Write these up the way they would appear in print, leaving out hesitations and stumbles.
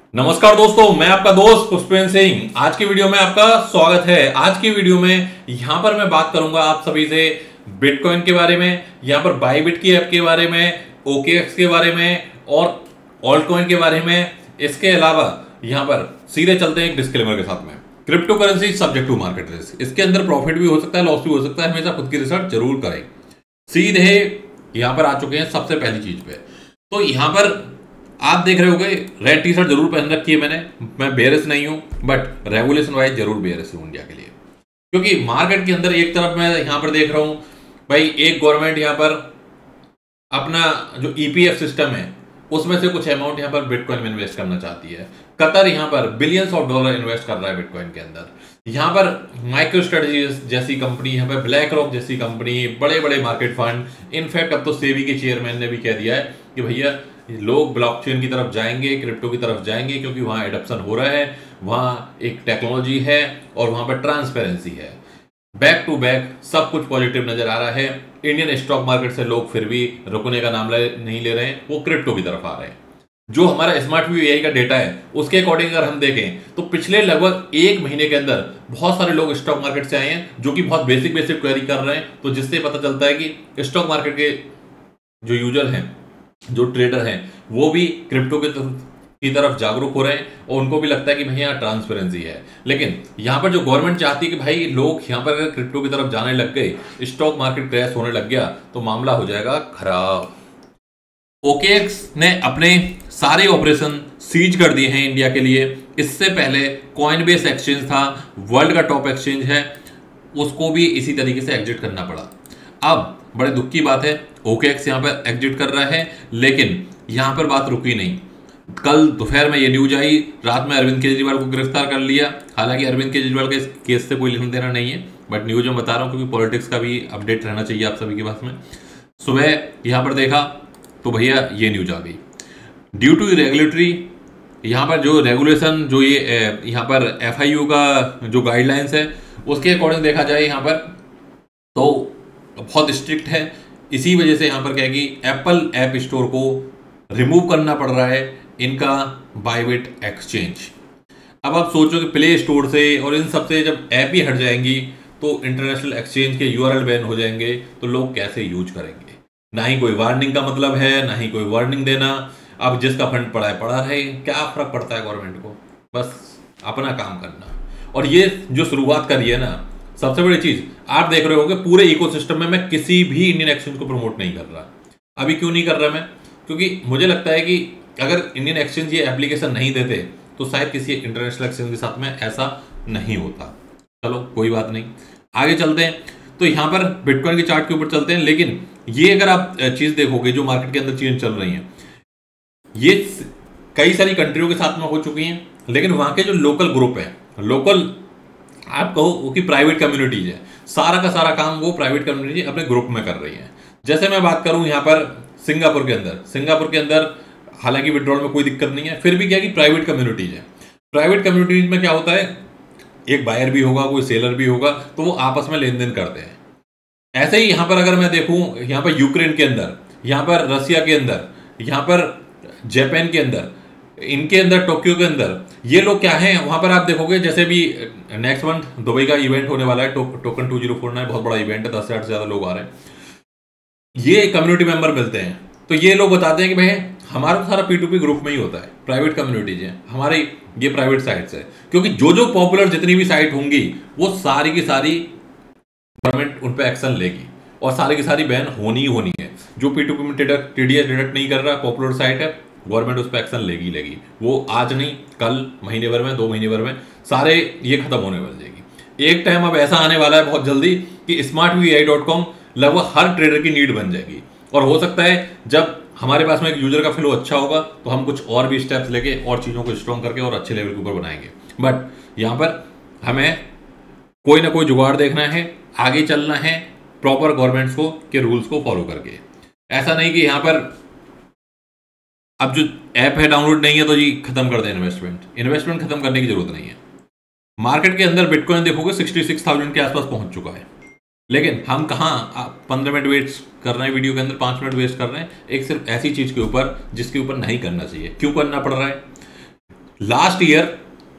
नमस्कार दोस्तों, मैं आपका दोस्त पुष्पेंद्र सिंह। आज की वीडियो में आपका स्वागत है। आज की वीडियो में यहां पर मैं बात करूंगा आप सभी से बिटकॉइन के बारे में, यहां पर बायबिट की ऐप के बारे में, ओकेएक्स के बारे में और ऑल्ट कॉइन के बारे में। इसके अलावा यहां पर सीधे चलते हैं एक डिस्क्लेमर के साथ में। Crypto currency subject to market risk, इसके अंदर प्रॉफिट भी हो सकता है, लॉस भी हो सकता है। हमेशा खुद की रिसर्च जरूर करें। सीधे यहां पर आ चुके हैं सबसे पहली चीज पे। तो यहां पर आप देख रहे होगे रेड टी शर्ट जरूर पहन रखी है मैंने। मैं बेयरिश नहीं हूं, बट रेगुलेशन वाइज जरूर बेयरिश हूं इंडिया के लिए, क्योंकि मार्केट के अंदर एक तरफ मैं यहां पर देख रहा हूं भाई, एक गवर्नमेंट यहां पर अपना जो ईपीएफ सिस्टम है उसमें से कुछ अमाउंट यहां पर बिटकॉइन में इन्वेस्ट करना चाहती है। कतर यहां पर बिलियंस ऑफ डॉलर इन्वेस्ट कर रहा है बिटकॉइन के अंदर। यहां पर माइक्रो स्ट्रेटजी जैसी कंपनी, यहां पर ब्लैक रॉक जैसी कंपनी, बड़े बड़े मार्केट फंड, इनफैक्ट अब तो सेबी के चेयरमैन ने भी कह दिया है कि भैया लोग ब्लॉकचेन की तरफ जाएंगे, क्रिप्टो की तरफ जाएंगे, क्योंकि वहां एडॉप्शन हो रहा है, वहां एक टेक्नोलॉजी है और वहां पर ट्रांसपेरेंसी है। बैक टू बैक सब कुछ पॉजिटिव नजर आ रहा है। इंडियन स्टॉक मार्केट से लोग फिर भी रुकने का नाम नहीं ले रहे हैं, वो क्रिप्टो की तरफ आ रहे हैं। जो हमारा स्मार्ट व्यू एआई का डेटा है उसके अकॉर्डिंग अगर हम देखें तो पिछले लगभग एक महीने के अंदर बहुत सारे लोग स्टॉक मार्केट से आए हैं जो कि बहुत बेसिक बेसिक क्वेरी कर रहे हैं। तो जिससे पता चलता है कि स्टॉक मार्केट के जो यूजर हैं, जो ट्रेडर हैं, वो भी क्रिप्टो की तरफ जागरूक हो रहे हैं और उनको भी लगता है कि भैया यहाँ ट्रांसपेरेंसी है। लेकिन यहाँ पर जो गवर्नमेंट चाहती है कि भाई लोग यहाँ पर अगर क्रिप्टो की तरफ जाने लग गए, स्टॉक मार्केट क्रैश होने लग गया, तो मामला हो जाएगा खराब। ओकेएक्स ने अपने सारे ऑपरेशन सीज कर दिए हैं इंडिया के लिए। इससे पहले कॉइनबेस एक्सचेंज था, वर्ल्ड का टॉप एक्सचेंज है, उसको भी इसी तरीके से एग्जिट करना पड़ा। अब बड़े दुख की बात है, ओकेएक्स यहाँ पर एग्जिट कर रहा है, लेकिन यहाँ पर बात रुकी नहीं। कल दोपहर में ये न्यूज आई, रात में अरविंद केजरीवाल को गिरफ्तार कर लिया। हालांकि अरविंद केजरीवाल के केस से कोई लेना देना नहीं है, बट न्यूज में बता रहा हूँ क्योंकि पॉलिटिक्स का भी अपडेट रहना चाहिए आप सभी के पास में। सुबह यहाँ पर देखा तो भैया ये न्यूज आ गई, ड्यू टू रेगुलेटरी, यहाँ पर जो रेगुलेशन, जो ये यहाँ पर एफआईयू का जो गाइडलाइंस है उसके अकॉर्डिंग देखा जाए यहाँ पर तो बहुत स्ट्रिक्ट है। इसी वजह से यहाँ पर क्या है कि एप्पल ऐप स्टोर को रिमूव करना पड़ रहा है इनका बायबिट एक्सचेंज। अब आप सोचो कि प्ले स्टोर से और इन सब से जब ऐप ही हट जाएंगी तो इंटरनेशनल एक्सचेंज के यूआरएल बैन हो जाएंगे, तो लोग कैसे यूज करेंगे। ना ही कोई वार्निंग का मतलब है, ना ही कोई वार्निंग देना। अब जिसका फंड पड़ा है पड़ा रहे, क्या फर्क पड़ता है गवर्नमेंट को, बस अपना काम करना। और ये जो शुरुआत करी है ना, सबसे बड़ी चीज आप देख रहे होगे पूरे इकोसिस्टम में मैं किसी भी इंडियन एक्सचेंज को प्रमोट नहीं कर रहा। अभी क्यों नहीं कर रहा मैं? क्योंकि मुझे लगता है कि अगर इंडियन एक्सचेंज ये एप्लीकेशन नहीं देते तो शायद किसी इंटरनेशनल एक्सचेंज के साथ में ऐसा नहीं होता। चलो कोई बात नहीं, आगे चलते हैं। तो यहाँ पर बिटकॉइन के चार्ट के ऊपर चलते हैं। लेकिन ये अगर आप चीज देखोगे जो मार्केट के अंदर चीजें चल रही हैं, ये कई सारी कंट्रियों के साथ में हो चुकी हैं, लेकिन वहां के जो लोकल ग्रुप है, लोकल आप कहो कि प्राइवेट कम्युनिटीज है, सारा का सारा काम वो प्राइवेट कम्युनिटी अपने ग्रुप में कर रही है। जैसे मैं बात करूं यहाँ पर सिंगापुर के अंदर हालांकि विड्रॉल में कोई दिक्कत नहीं है, फिर भी क्या कि प्राइवेट कम्युनिटीज है। प्राइवेट कम्युनिटीज में क्या होता है, एक बायर भी होगा, कोई सेलर भी होगा, तो वो आपस में लेन देन करते हैं। ऐसे ही यहाँ पर अगर मैं देखूं, यहाँ पर यूक्रेन के अंदर, यहाँ पर रसिया के अंदर, यहाँ पर जापान के अंदर, इनके अंदर टोक्यो के अंदर, ये लोग क्या हैं वहां पर आप देखोगे। जैसे भी नेक्स्ट मंथ दुबई का इवेंट होने वाला है, टोकन 2049, बहुत बड़ा इवेंट है, 10,000 से ज्यादा लोग आ रहे हैं। ये कम्युनिटी मेंबर मिलते हैं, तो ये लोग बताते हैं कि भाई हमारा तो सारा P2P ग्रुप में ही होता है, प्राइवेट कम्युनिटीज है हमारी, ये प्राइवेट साइट्स है। क्योंकि जो जो पॉपुलर जितनी भी साइट होंगी वो सारी की सारी गवर्नमेंट उन पर एक्शन लेगी और सारी की सारी बैन होनी ही होनी है। जो P2P में TDS डिडक्ट नहीं कर रहा, पॉपुलर साइट है, गवर्नमेंट उस पर एक्शन लेगी। वो आज नहीं, कल, महीने भर में, 2 महीने भर में सारे ये खत्म होने वाली जाएगी। एक टाइम अब ऐसा आने वाला है बहुत जल्दी कि smartui.com लगभग हर ट्रेडर की नीड बन जाएगी। और हो सकता है जब हमारे पास में एक यूजर का फ्लो अच्छा होगा तो हम कुछ और भी स्टेप्स लेके और चीजों को स्ट्रॉन्ग करके और अच्छे लेवल के ऊपर बनाएंगे। बट यहाँ पर हमें कोई ना कोई जुगाड़ देखना है, आगे चलना है प्रॉपर गवर्नमेंट्स को के रूल्स को फॉलो करके। ऐसा नहीं कि यहाँ पर अब जो ऐप है डाउनलोड नहीं है तो जी खत्म कर दें इन्वेस्टमेंट खत्म करने की जरूरत नहीं है। मार्केट के अंदर बिटकॉइन देखोगे 66,000 के आसपास पहुंच चुका है, लेकिन हम कहाँ 15 मिनट वेस्ट कर रहे हैं, वीडियो के अंदर 5 मिनट वेस्ट कर रहे हैं एक सिर्फ ऐसी चीज के ऊपर जिसके ऊपर नहीं करना चाहिए। क्यों करना पड़ रहा है? Last year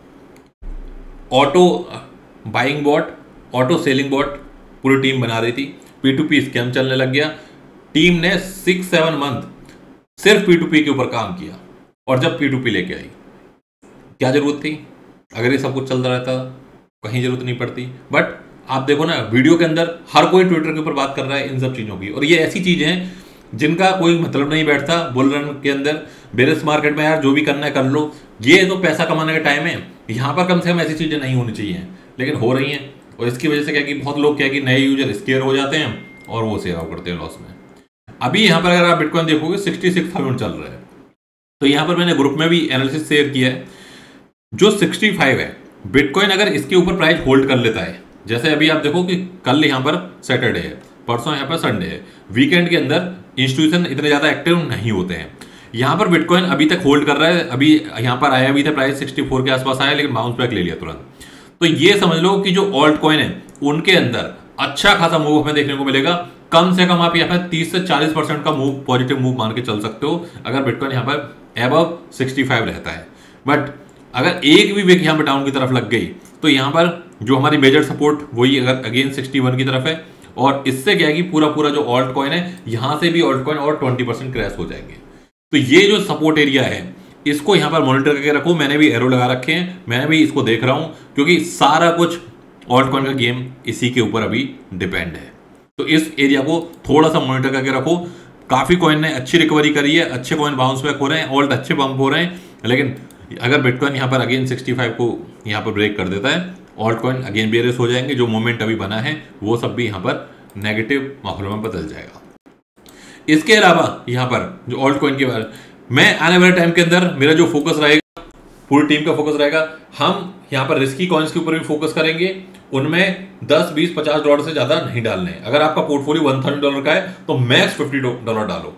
auto buying bot, auto selling bot पूरी टीम बना रही थी, P2P स्कैम चलने लग गया। टीम ने 6-7 मंथ सिर्फ P2P के ऊपर काम किया, और जब P2P लेके आई, क्या जरूरत थी? अगर ये सब कुछ चलता रहता कहीं जरूरत नहीं पड़ती। बट आप देखो ना, वीडियो के अंदर हर कोई ट्विटर के ऊपर बात कर रहा है इन सब चीजों की, और ये ऐसी चीजें हैं जिनका कोई मतलब नहीं बैठता। बुल रन के अंदर, बेरिश मार्केट में यार जो भी करना है कर लो, ये तो पैसा कमाने का टाइम है, यहाँ पर कम से कम ऐसी चीजें नहीं होनी चाहिए, लेकिन हो रही हैं। और इसकी वजह से क्या कि बहुत लोग क्या कि नए यूजर स्केयर हो जाते हैं और वो सेव आउट करते हैं लॉस में। अभी यहाँ पर अगर आप बिटकॉइन देखोगे 66,000 चल रहा है। तो यहाँ पर मैंने ग्रुप में भी एनालिसिस शेयर किया है, जो 65 है बिटकॉइन, अगर इसके ऊपर प्राइस होल्ड कर लेता है, जैसे अभी आप देखो कि कल यहाँ पर सैटरडे है, परसों यहाँ पर संडे है, वीकेंड के अंदर इंस्टीट्यूशन इतने ज्यादा एक्टिव नहीं होते हैं। यहाँ पर बिटकॉइन अभी तक होल्ड कर रहा है, अभी यहाँ पर आया भी था, प्राइस 64 के आसपास आया, लेकिन बाउंस बैक ले लिया तुरंत। तो ये समझ लो कि जो ऑल्ट कॉइन है उनके अंदर अच्छा खासा मूव हमें देखने को मिलेगा। कम से कम आप यहाँ पर 30 से 40% का मूव, पॉजिटिव मूव मान के चल सकते हो, अगर बिटकॉइन यहाँ पर एबव 65 रहता है। बट अगर एक भी वीक यहाँ पर डाउन की तरफ लग गई, तो यहाँ पर जो हमारी मेजर सपोर्ट वही अगर अगेन 61 की तरफ है, और इससे क्या है कि पूरा जो ऑल्ट कॉइन है, यहां से भी ऑल्ट कॉइन और 20% क्रैश हो जाएंगे। तो ये जो सपोर्ट एरिया है, इसको यहां पर मॉनिटर करके रखो। मैंने भी एरो लगा रखे हैं, मैं भी इसको देख रहा हूं, क्योंकि सारा कुछ ऑल्ट कॉइन का गेम इसी के ऊपर अभी डिपेंड है। तो इस एरिया को थोड़ा सा मॉनिटर करके रखो। काफी कॉइन ने अच्छी रिकवरी करी है, अच्छे कॉइन बाउंस बैक हो रहे हैं, ऑल्ट अच्छे बम्प हो रहे हैं, लेकिन अगर बिटकॉइन यहाँ पर अगेन 65 को यहाँ पर ब्रेक कर देता है, ऑल्ट कॉइन अगेन बेरिश हो जाएंगे। जो मोमेंट अभी बना है वो सब भी यहाँ पर नेगेटिव माहौल में बदल जाएगा। इसके अलावा यहाँ पर जो ऑल्ट कॉइन के बारे में मैं आने वाले टाइम के अंदर मेरा जो फोकस रहेगा, पूरी टीम का फोकस रहेगा, हम यहाँ पर रिस्की कॉइन्स के ऊपर भी फोकस करेंगे। उनमें 10, 20, $50 से ज्यादा नहीं डालने। अगर आपका पोर्टफोलियो $1,000 का है तो मैक्स $50 डालो।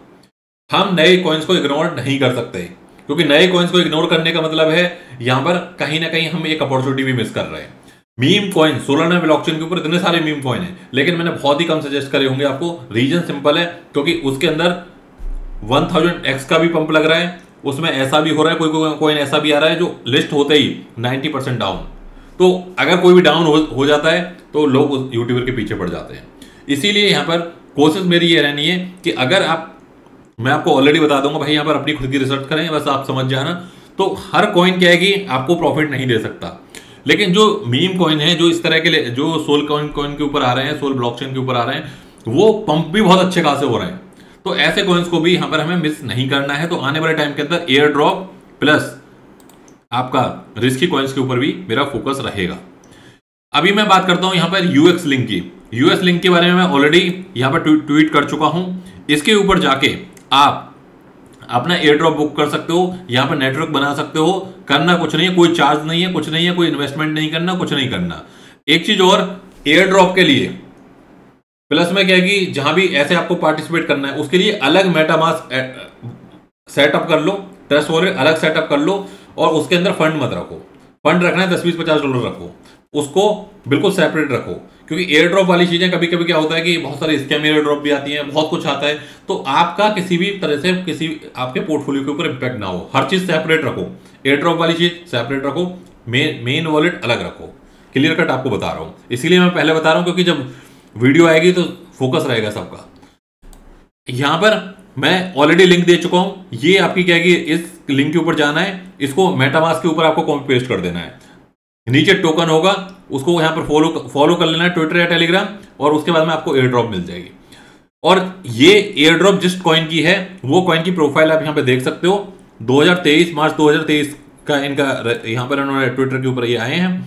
हम नए कॉइन्स को इग्नोर नहीं कर सकते, क्योंकि नए कॉइन्स को इग्नोर करने का मतलब है यहाँ पर कहीं ना कहीं हम एक अपॉर्चुनिटी भी मिस कर रहे हैं। मीम कॉइन, सोलाना ब्लॉकचेन के ऊपर इतने सारे मीम कॉइन है, लेकिन मैंने बहुत ही कम सजेस्ट करे होंगे आपको। रीजन सिंपल है, क्योंकि उसके अंदर 1000x का भी पंप लग रहा है, उसमें ऐसा भी हो रहा है, कोई कॉइन ऐसा भी आ रहा है जो लिस्ट होते ही 90% डाउन। तो अगर कोई भी डाउन हो जाता है तो लोग उस यूट्यूबर के पीछे पड़ जाते हैं। इसीलिए यहाँ पर कोशिश मेरी ये रहनी है कि अगर मैं आपको ऑलरेडी बता दूंगा भाई, यहाँ पर अपनी खुद की रिसर्च करें, बस आप समझ जाना। तो हर कॉइन क्या है कि आपको प्रॉफिट नहीं दे सकता, लेकिन जो मीम कॉइन है, जो इस तरह के लिए जो सोल कॉइन के ऊपर आ रहे हैं, सोल ब्लॉकचेन के ऊपर आ रहे हैं, वो पंप भी बहुत अच्छे खासे हो रहे हैं। तो ऐसे कॉइन्स को भी यहाँ पर हमें मिस नहीं करना है। तो आने वाले टाइम के अंदर एयर ड्रॉप प्लस आपका रिस्की कॉइन्स के ऊपर भी मेरा फोकस रहेगा। अभी मैं बात करता हूं यहाँ पर यूएक्स लिंक की। यूएस लिंक के बारे में मैं ऑलरेडी यहाँ पर ट्वीट कर चुका हूं। इसके ऊपर जाके आप अपना एयर ड्रॉप बुक कर सकते हो, यहाँ पर नेटवर्क बना सकते हो। करना कुछ नहीं है, कोई चार्ज नहीं है, कुछ नहीं है, कोई इन्वेस्टमेंट नहीं करना, कुछ नहीं करना। एक चीज और, एयर ड्रॉप के लिए प्लस में क्या है कि जहां भी ऐसे आपको पार्टिसिपेट करना है, उसके लिए अलग मेटामास्क सेटअप कर लो, ट्रस्ट वॉलेट अलग सेटअप कर लो, और उसके अंदर फंड मत रखो। फंड रखना है $10, $20, $50 रखो, उसको बिल्कुल सेपरेट रखो। क्योंकि एयर ड्रॉप वाली चीजें कभी कभी क्या होता है कि बहुत सारे स्कैम एयर ड्रॉप भी आती हैं, बहुत कुछ आता है, तो आपका किसी भी तरह से किसी आपके पोर्टफोलियो के ऊपर इंपैक्ट ना हो। हर चीज सेपरेट रखो, एयर ड्रॉप वाली चीज सेपरेट रखो, मेन वॉलेट अलग रखो। क्लियर कट आपको बता रहा हूं, इसीलिए मैं पहले बता रहा हूं, क्योंकि जब वीडियो आएगी तो फोकस रहेगा सबका। यहां पर मैं ऑलरेडी लिंक दे चुका हूं, ये आपकी क्या है कि इस लिंक के ऊपर जाना है, इसको मेटामास्क के ऊपर आपको कॉपी पेस्ट कर देना है। नीचे टोकन होगा, उसको यहां पर फॉलो कर लेना है, ट्विटर या टेलीग्राम, और उसके बाद में आपको एयर ड्रॉप मिल जाएगी। और ये एयर ड्रॉप जिस कॉइन की है, वो कॉइन की प्रोफाइल आप यहां पे देख सकते हो। 2023 मार्च 2023 का इनका यहां पर इन्होंने ट्विटर के ऊपर ये आए हैं।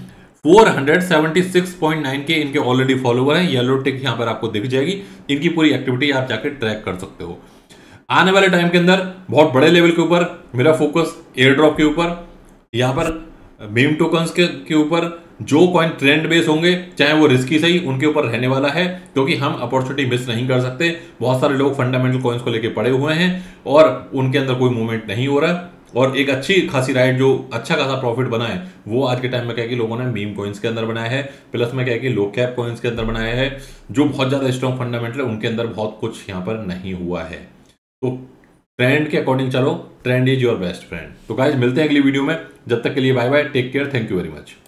476.9 के इनके ऑलरेडी फॉलोवर हैं। येलो टिक यहां पर आपको दिख जाएगी। इनकी पूरी एक्टिविटी आप जाकर ट्रैक कर सकते हो। आने वाले टाइम के अंदर बहुत बड़े लेवल के ऊपर मेरा फोकस एयर ड्रॉप के ऊपर, यहां पर मीम टोकन्स के ऊपर, जो कॉइन ट्रेंड बेस होंगे, चाहे वो रिस्की सही, उनके ऊपर रहने वाला है, क्योंकि हम अपॉर्चुनिटी मिस नहीं कर सकते। बहुत सारे लोग फंडामेंटल कॉइन्स को लेके पड़े हुए हैं और उनके अंदर कोई मूवमेंट नहीं हो रहा, और एक अच्छी खासी राइड जो अच्छा खासा प्रॉफिट बना है, वो आज के टाइम में क्या है कि लोगों ने मीम कॉइन्स के अंदर बनाया है। प्लस में क्या है कि लो कैप कॉइन्स के अंदर बनाया है, जो बहुत ज्यादा स्ट्रॉन्ग फंडामेंटल है, उनके अंदर बहुत कुछ यहाँ पर नहीं हुआ है। तो ट्रेंड के अकॉर्डिंग चलो, trend is your best friend. तो गाइज मिलते हैं अगली वीडियो में, जब तक के लिए bye bye, take care, thank you very much.